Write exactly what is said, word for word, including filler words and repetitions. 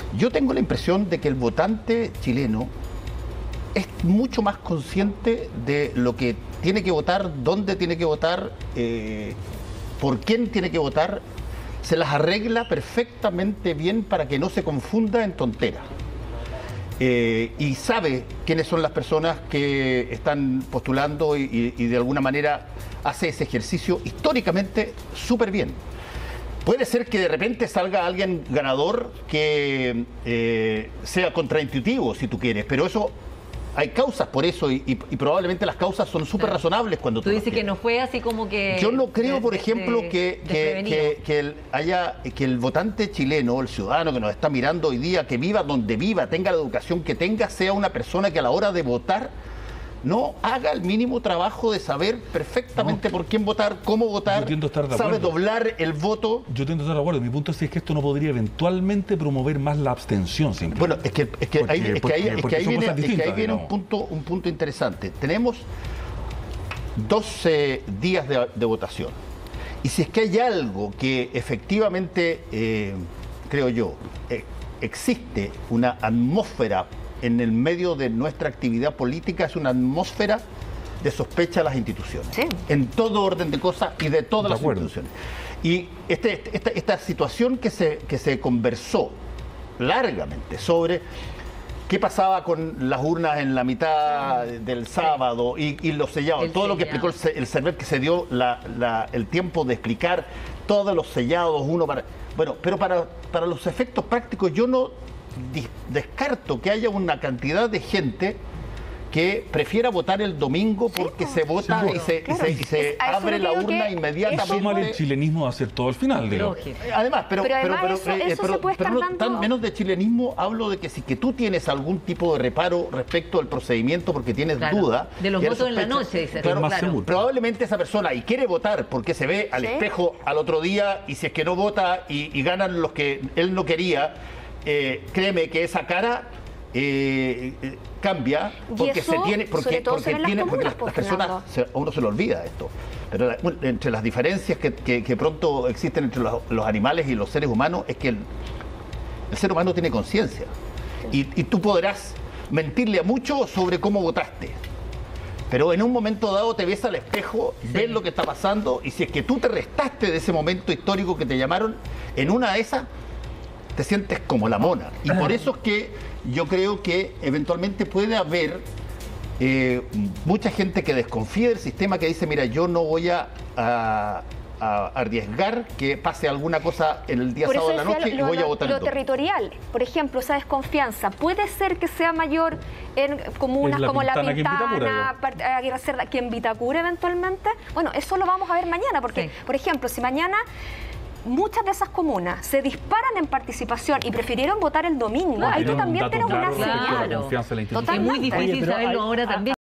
Yo tengo la impresión de que el votante chileno es mucho más consciente de lo que tiene que votar, dónde tiene que votar, eh, por quién tiene que votar. Se las arregla perfectamente bien para que no se confunda en tonteras. Eh, y sabe quiénes son las personas que están postulando y, y, y de alguna manera hace ese ejercicio históricamente súper bien. Puede ser que de repente salga alguien ganador que eh, sea contraintuitivo, si tú quieres, pero eso... Hay causas por eso y, y, y probablemente las causas son súper razonables cuando tú... Tú dices que no fue así como que... Yo no creo, por de, ejemplo, de, que, que, que, que, el, haya, que el votante chileno, el ciudadano que nos está mirando hoy día, que viva donde viva, tenga la educación que tenga, sea una persona que a la hora de votar no haga el mínimo trabajo de saber perfectamente no. por quién votar, cómo votar, sabe doblar el voto. Yo tiendo a estar de acuerdo. Mi punto es que esto no podría eventualmente promover más la abstención. Siempre. Bueno, es que, es que porque, ahí, es que ahí, es que ahí viene, es que ahí viene un, punto, un punto interesante. Tenemos doce días de, de votación. Y si es que hay algo que efectivamente, eh, creo yo, eh, existe una atmósfera en el medio de nuestra actividad política, es una atmósfera de sospecha a las instituciones, sí. en todo orden de cosas y de todas de las acuerdo. instituciones. Y este, esta, esta situación que se, que se conversó largamente sobre qué pasaba con las urnas en la mitad del sábado sí. y, y los sellados, el todo sellado. lo que explicó el, el Servet, que se dio la, la, el tiempo de explicar todos los sellados, uno para... Bueno, pero para, para los efectos prácticos yo no descarto que haya una cantidad de gente que prefiera votar el domingo porque sí, se vota sí, y se, claro. y se, y se abre la urna inmediatamente. Sumar el chilenismo va a ser todo al final, digo. Además, pero, pero, además pero, eso, pero, eso pero, se puede pero estar no, dando... tan menos de chilenismo hablo de que si que tú tienes algún tipo de reparo respecto al procedimiento porque tienes claro. duda... De los votos en la noche, dice. Claro, más claro. Probablemente esa persona y quiere votar porque se ve al ¿Sí? espejo al otro día y si es que no vota y, y ganan los que él no quería, eh, créeme que esa cara... Eh, eh, cambia porque eso, se tiene porque, porque, se tiene, las porque las, las personas se, a uno se le olvida esto, pero la, entre las diferencias que, que, que pronto existen entre los, los animales y los seres humanos es que el, el ser humano tiene conciencia sí. y, y tú podrás mentirle a muchos sobre cómo votaste, pero en un momento dado te ves al espejo, sí. ves lo que está pasando y si es que tú te restaste de ese momento histórico que te llamaron, en una de esas te sientes como la mona. Y por eso es que yo creo que eventualmente puede haber eh, mucha gente que desconfía del sistema, que dice, mira, yo no voy a, a, a arriesgar que pase alguna cosa en el día sábado de la noche lo, y voy lo, a votar. Lo territorial, por ejemplo, esa desconfianza, puede ser que sea mayor en comunas la como Pintana, La Pintana, Aguirre Cerda, que en Vitacura eventualmente. Bueno, eso lo vamos a ver mañana, porque, sí. por ejemplo, si mañana... muchas de esas comunas se disparan en participación y prefirieron votar el domingo, claro, ahí tú también tienes una señal. Claro. Es muy difícil Oye, saberlo hay, ahora también.